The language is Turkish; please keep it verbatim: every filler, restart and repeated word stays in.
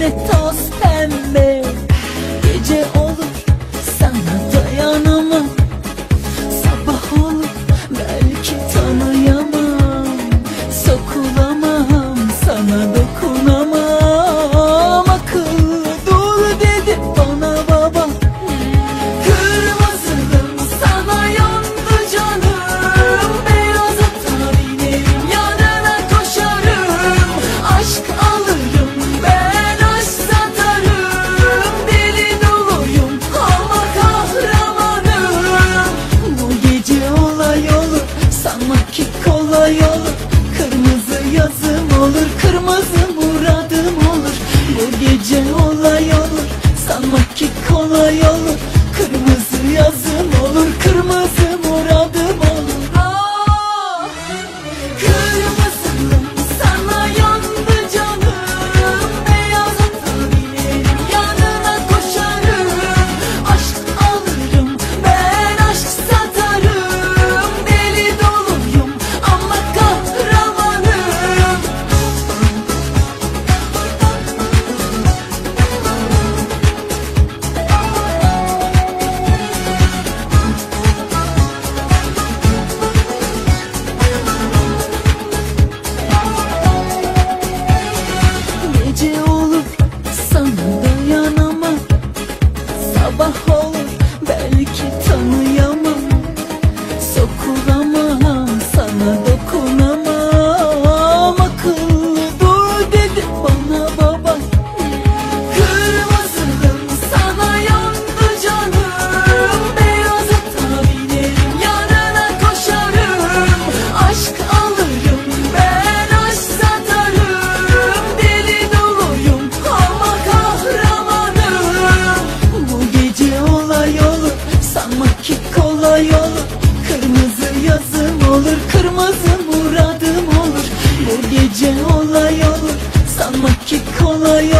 de toz pembe. Gece olur sana dayanamam, sabah olur belki tanıyamam. Sokulamam, sana dokunamam. Akıllı dur dedi bana babam. Kırmızılım sana yandı canım, beyaz ata binerim yanına koşarım. Aşk alırım ben, aşk satarım. Deli doluyum ama kahramanım. Bu gece olay olur, sanmak ki kolay olur. Kırmızı yazım olur, kırmızı muradım olur. Bu gece olay olur, sanmak ki kolay olur. Kırmızı yazım olur, kırmızı muradım olur. Ah! Kırmızılım sana yandı canım, beyaz ata binerim yanına koşarım. Aşk alırım ben, aşk satarım. Deli doluyum ama kahramanım. Gece olur sana dayanamam, sabah olur belki tanıyamam. Sokulamam, sana dokunamam. Akıllı dur dedi bana babam. Kırmızılım sana yandı canım, beyaz ata binerim yanına koşarım. Aşk alırım ben, aşk satarım. Deli doluyum ama kahramanım. Bu gece olay olur, sanmak ki kolay olur. Kırmızı yazım olur, kırmızı muradım olur. Bu gece olay olur, sanmak ki kolay olur.